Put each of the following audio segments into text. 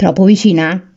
Troppo vicina?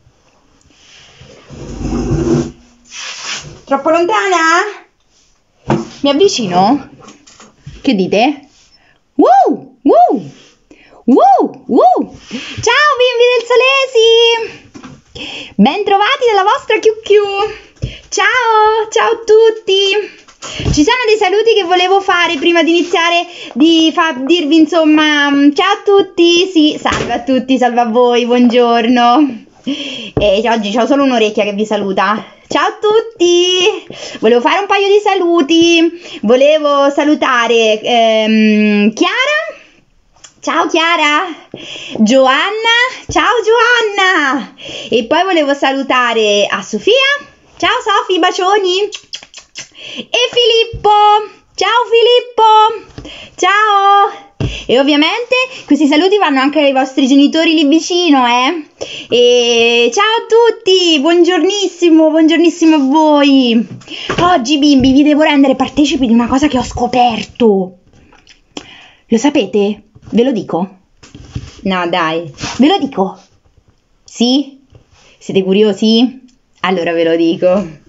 Troppo lontana? Mi avvicino? Che dite? Wow! Wow! Wow! Wow! Ciao bimbi del Solesi! Ben trovati dalla vostra QQ! Ciao! Ciao a tutti! Ci sono dei saluti che volevo fare prima di iniziare, dirvi insomma ciao a tutti, sì, salve a tutti, salve a voi, buongiorno. E oggi ho solo un'orecchia che vi saluta. Ciao a tutti, volevo fare un paio di saluti, volevo salutare Chiara, ciao Chiara, Giovanna, ciao Giovanna, e poi volevo salutare a Sofia, ciao Sofi, bacioni, e Filippo, ciao Filippo, ciao. E ovviamente questi saluti vanno anche ai vostri genitori lì vicino, E ciao a tutti, buongiornissimo, buongiornissimo a voi. Oggi bimbi vi devo rendere partecipi di una cosa che ho scoperto. Lo sapete? Ve lo dico? No dai, ve lo dico? Sì? Siete curiosi? Allora ve lo dico.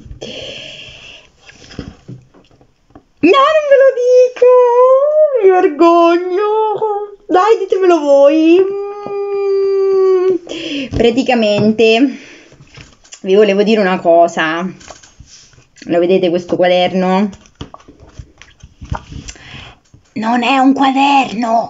No, non ve lo dico, mi vergogno, dai ditemelo voi. Praticamente vi volevo dire una cosa, lo vedete questo quaderno? Non è un quaderno,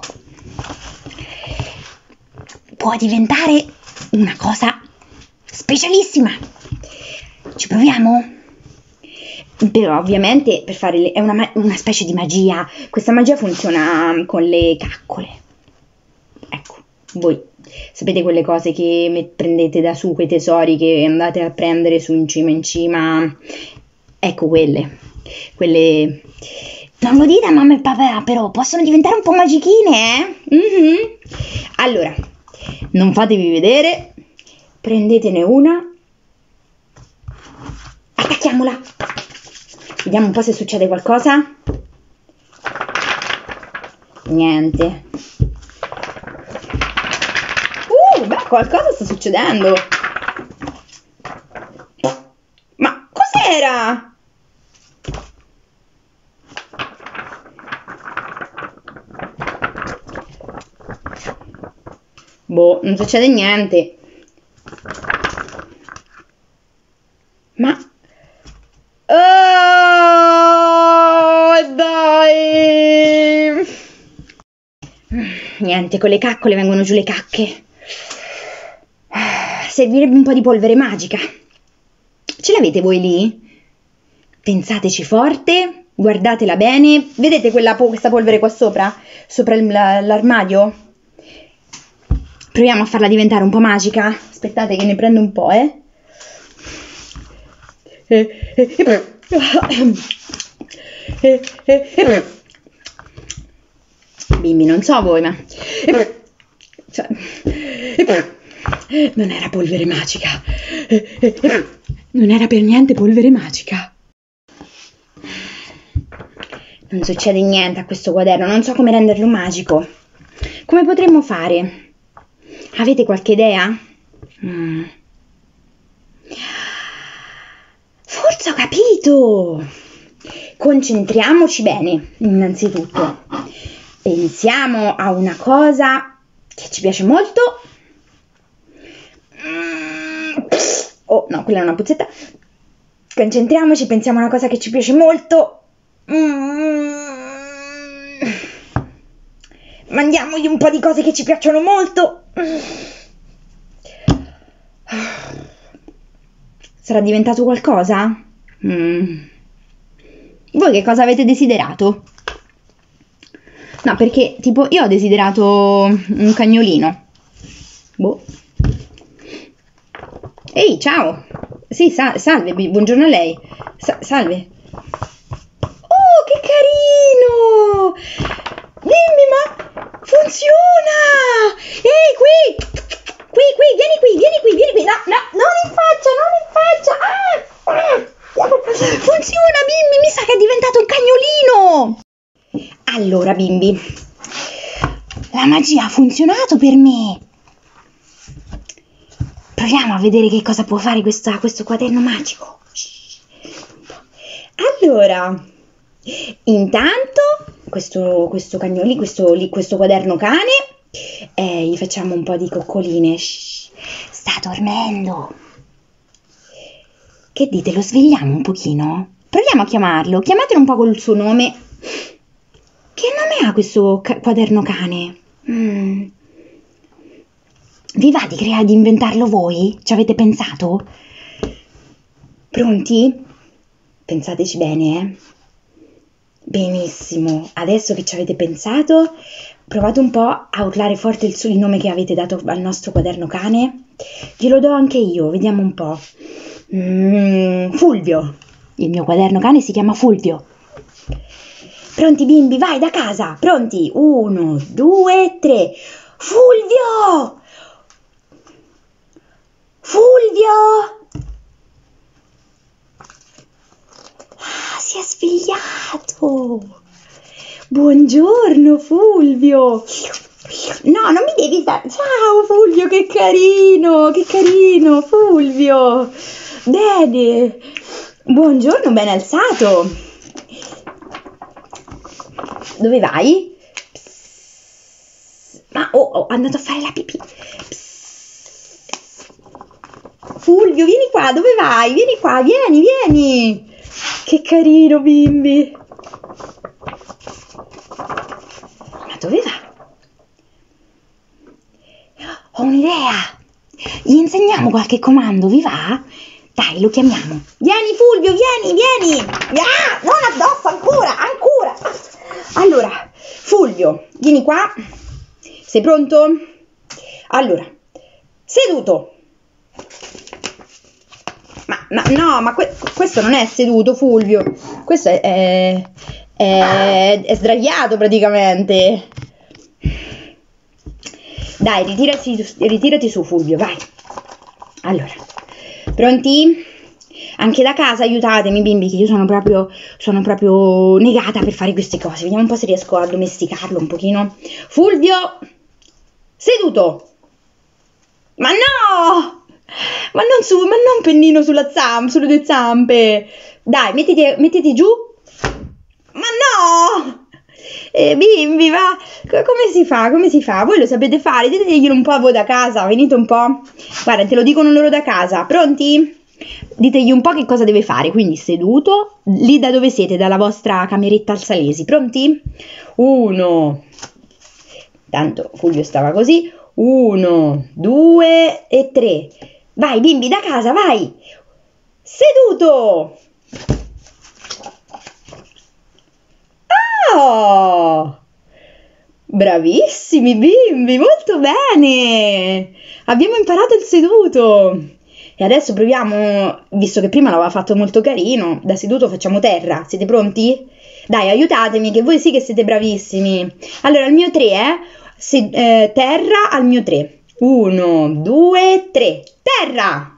può diventare una cosa specialissima, ci proviamo? Però ovviamente per fare è una specie di magia. Questa magia funziona con le caccole. Ecco, voi sapete quelle cose che prendete da su, quei tesori che andate a prendere su in cima? Ecco quelle non lo dite a mamma e papà, però possono diventare un po' magichine, Allora, non fatevi vedere, prendetene una, attacchiamola. Vediamo un po' se succede qualcosa. Niente. Beh, qualcosa sta succedendo. Ma cos'era? Boh, non succede niente. Ma... dai! Niente, con le caccole vengono giù le cacche. Servirebbe un po' di polvere magica. Ce l'avete voi lì? Pensateci forte, guardatela bene. Vedete questa polvere qua sopra? Sopra l'armadio? Proviamo a farla diventare un po' magica. Aspettate che ne prendo un po', Bimbi, non so voi, ma non era polvere magica. Non era per niente polvere magica. Non succede niente a questo quaderno, non so come renderlo magico. Come potremmo fare? Avete qualche idea? Forse ho capito! Concentriamoci bene, innanzitutto. Pensiamo a una cosa che ci piace molto. Oh, no, quella è una puzzetta. Concentriamoci, pensiamo a una cosa che ci piace molto. Mandiamogli un po' di cose che ci piacciono molto. Sarà diventato qualcosa? Voi che cosa avete desiderato? No, perché tipo io ho desiderato un cagnolino. Boh. Ehi, ciao. Sì, salve, buongiorno a lei. Salve. Oh, che carino! Dimmi, ma funziona! Ehi, qui, vieni qui. No, non in faccia. Funziona, bimbi, mi sa che è diventato un cagnolino. Allora, bimbi, la magia ha funzionato per me. proviamo a vedere che cosa può fare questo quaderno magico. Allora, intanto questo cagnolino, questo quaderno cane, gli facciamo un po' di coccoline. Sta dormendo. Che dite, lo svegliamo un pochino? Proviamo a chiamarlo, chiamatelo un po' col suo nome. Che nome ha questo quaderno cane? Vi va di inventarlo voi? Ci avete pensato? Pronti? Pensateci bene, eh? Benissimo, adesso che ci avete pensato, provate un po' a urlare forte il nome che avete dato al nostro quaderno cane. Glielo do anche io, vediamo un po'. Fulvio. Il mio quaderno cane si chiama Fulvio. Pronti bimbi, vai da casa, pronti? 1, 2, 3. Fulvio! Fulvio! Si è svegliato. Buongiorno Fulvio. No, non mi devi dare. Ciao Fulvio, che carino Fulvio. Bene. Buongiorno, ben alzato. Dove vai? Ma è andato a fare la pipì. Fulvio, vieni qua, dove vai? Vieni qua, vieni. Che carino, bimbi. Ma dove va? Ho un'idea. Gli insegniamo qualche comando, vi va? Dai, lo chiamiamo. Vieni, Fulvio, vieni. Ah, non addosso, ancora. Allora, Fulvio, vieni qua. Sei pronto? Allora, seduto. Ma questo non è seduto, Fulvio. Questo è sdraiato praticamente. Dai, ritirati su, Fulvio, vai. Allora, pronti? Anche da casa aiutatemi, bimbi, che io sono proprio negata per fare queste cose. Vediamo un po' se riesco a domesticarlo un pochino. Fulvio, seduto. Ma no! Ma non pennino sulle due zampe. Dai, mettiti giù. Ma no! Bimbi, va. Come si fa? Voi lo sapete fare? Diteglielo un po' a voi da casa. Venite un po'. Guarda, te lo dicono loro da casa. Pronti? Ditegli un po' che cosa deve fare. Quindi seduto. Lì da dove siete? Dalla vostra cameretta al Salesi. Pronti? 1. Tanto Fulvio stava così. 1, 2 e 3. Vai bimbi, da casa, vai! Seduto! Oh! Bravissimi bimbi, molto bene! Abbiamo imparato il seduto! E adesso proviamo, visto che prima l'aveva fatto molto carino, da seduto facciamo terra. Siete pronti? Dai, aiutatemi, che voi sì che siete bravissimi. Allora, il mio 3, terra al mio 3. 1, 2, 3. Terra!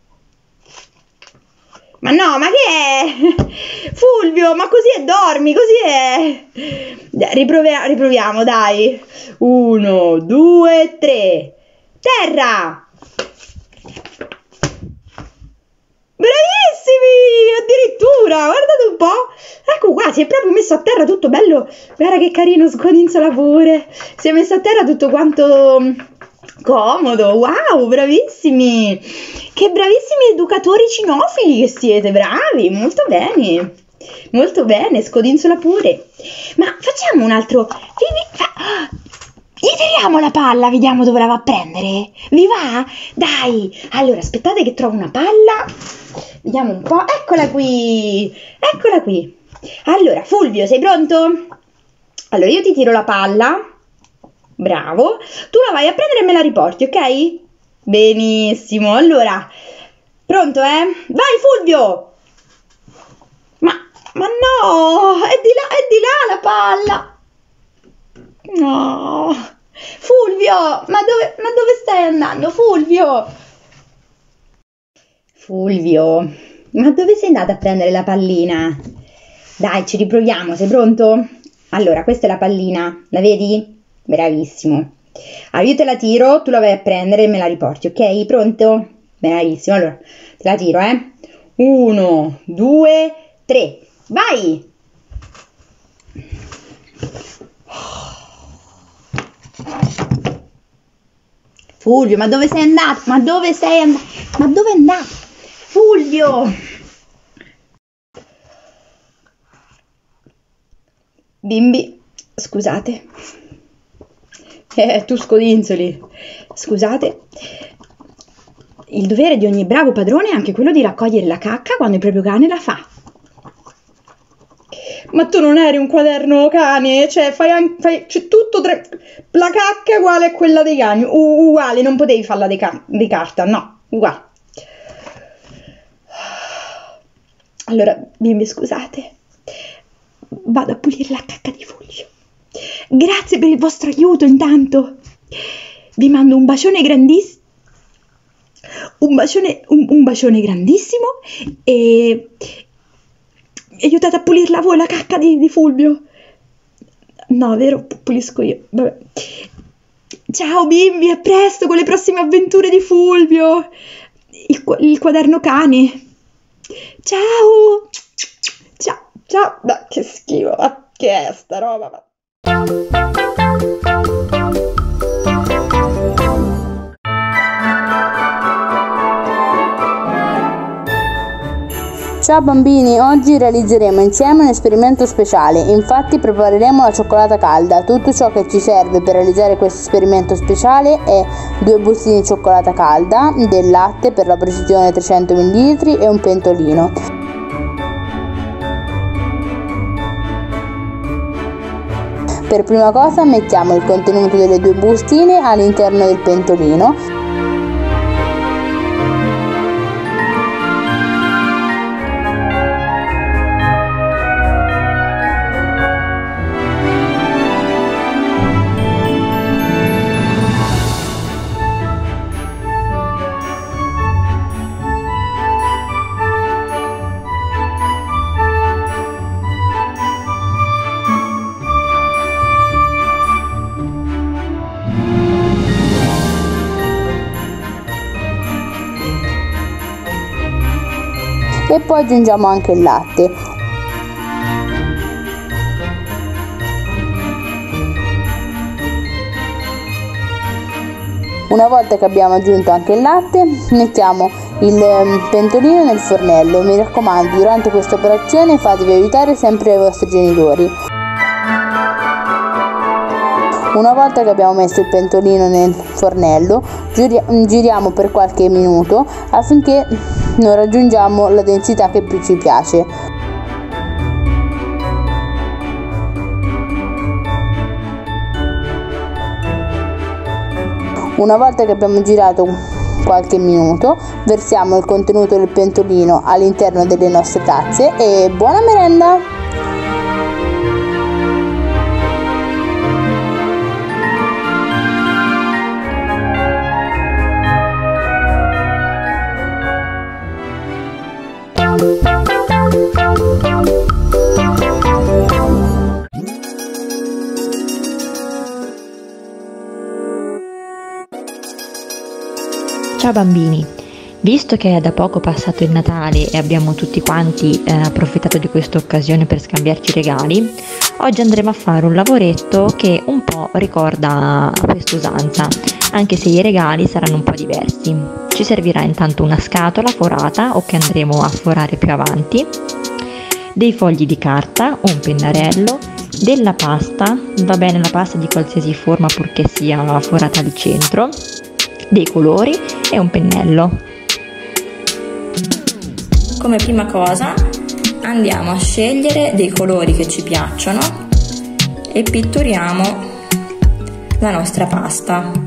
Ma no, ma che è? Fulvio, ma così dormi, così è. Riproviamo, dai. 1, 2, 3. Terra! Bravissimi! Addirittura, guardate un po'. Ecco qua, si è proprio messo a terra tutto bello. Guarda che carino, scodinzola pure. Si è messo a terra tutto quanto comodo. Wow, bravissimi. Che bravissimi educatori cinofili che siete, bravi, molto bene. Molto bene, scodinzola pure. Ma facciamo un altro. Gli tiriamo la palla, vediamo dove la va a prendere. Vi va? Dai. Allora, aspettate che trovo una palla. Vediamo un po'. Eccola qui. Eccola qui. Allora, Fulvio, sei pronto? Allora, io ti tiro la palla. Bravo. Tu la vai a prendere e me la riporti, ok? Benissimo. Allora, pronto, Vai, Fulvio. Ma no, è di là la palla. No. Fulvio, ma dove stai andando, Fulvio? Fulvio, ma dove sei andato a prendere la pallina? Dai, ci riproviamo, sei pronto? Allora, questa è la pallina, la vedi? Bravissimo. Allora, io te la tiro, tu la vai a prendere e me la riporti, ok? Pronto? Benissimo, allora te la tiro, 1, 2, 3, vai! Fulvio, ma dove sei andato? Ma dove sei andato? Ma dove è andato? Fulvio! Bimbi, scusate. Tu scodinzoli. Scusate. Il dovere di ogni bravo padrone è anche quello di raccogliere la cacca quando il proprio cane la fa. Ma tu non eri un quaderno cane? Cioè, c'è tutto la cacca è uguale a quella dei cani. Uguale, non potevi farla di carta, no, uguale. Allora, bimbi, scusate. Vado a pulire la cacca di Fulvio. Grazie per il vostro aiuto intanto. Vi mando un bacione grandissimo. Un bacione grandissimo e aiutate a pulirla voi la cacca di Fulvio. No, vero? Pulisco io. Vabbè. Ciao bimbi, a presto con le prossime avventure di Fulvio. Il quaderno cane. Ciao. Ciao. Beh, che schifo. Ma che è sta roba? Ciao bambini, oggi realizzeremo insieme un esperimento speciale, infatti prepareremo la cioccolata calda. Tutto ciò che ci serve per realizzare questo esperimento speciale è 2 bustine di cioccolata calda, del latte per la precisione 300 ml e un pentolino. Per prima cosa mettiamo il contenuto delle 2 bustine all'interno del pentolino. E poi aggiungiamo anche il latte. Una volta che abbiamo aggiunto anche il latte, mettiamo il pentolino nel fornello. Mi raccomando, durante questa operazione fatevi aiutare sempre dai vostri genitori. Una volta che abbiamo messo il pentolino nel fornello, giriamo per qualche minuto affinché non raggiungiamo la densità che più ci piace. Una volta che abbiamo girato qualche minuto, versiamo il contenuto del pentolino all'interno delle nostre tazze e buona merenda! Ciao bambini, visto che è da poco passato il Natale e abbiamo tutti quanti approfittato di questa occasione per scambiarci regali, oggi andremo a fare un lavoretto che un po' ricorda quest'usanza, anche se i regali saranno un po' diversi. Ci servirà intanto una scatola forata o che andremo a forare più avanti, dei fogli di carta, un pennarello, della pasta, va bene la pasta di qualsiasi forma purché sia forata al centro, dei colori e un pennello. Come prima cosa andiamo a scegliere dei colori che ci piacciono e pitturiamo la nostra pasta.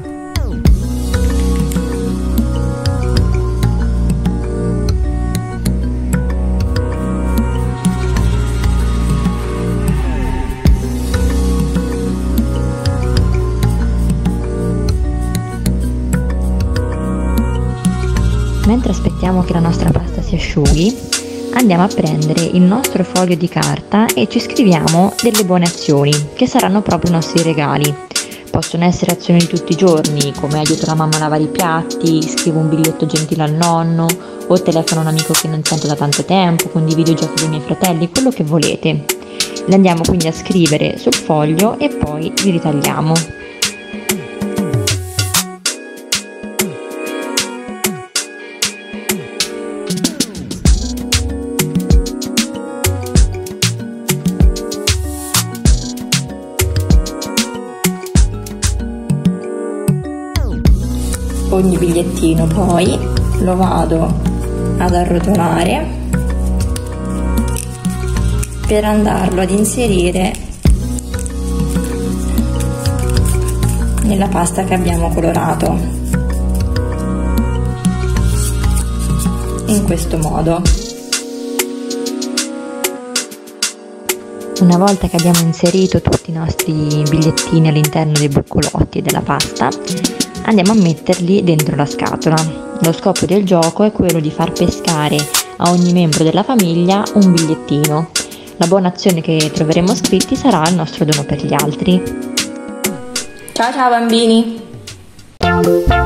Mentre aspettiamo che la nostra pasta si asciughi, andiamo a prendere il nostro foglio di carta e ci scriviamo delle buone azioni, che saranno proprio i nostri regali. possono essere azioni di tutti i giorni, come aiuto la mamma a lavare i piatti, scrivo un biglietto gentile al nonno, o telefono a un amico che non sento da tanto tempo, condivido i giochi dei miei fratelli, quello che volete. Le andiamo quindi a scrivere sul foglio e poi li ritagliamo. Ogni bigliettino poi lo vado ad arrotolare per andarlo ad inserire nella pasta che abbiamo colorato, in questo modo. Una volta che abbiamo inserito tutti i nostri bigliettini all'interno dei buccolotti e della pasta, andiamo a metterli dentro la scatola. Lo scopo del gioco è quello di far pescare a ogni membro della famiglia un bigliettino. La buona azione che troveremo scritti sarà il nostro dono per gli altri. Ciao ciao bambini!